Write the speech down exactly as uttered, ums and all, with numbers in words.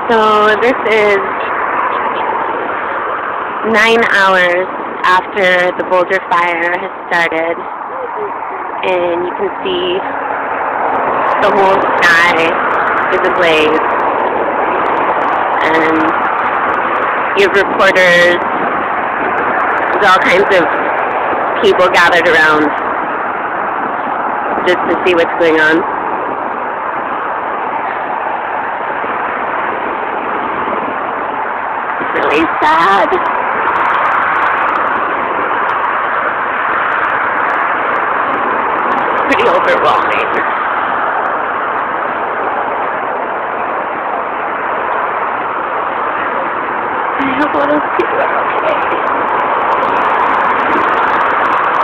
So this is nine hours after the Boulder fire has started, and you can see the whole sky is ablaze, and you have reporters, there's all kinds of people gathered around just to see what's going on. It's really sad. Pretty overwhelming.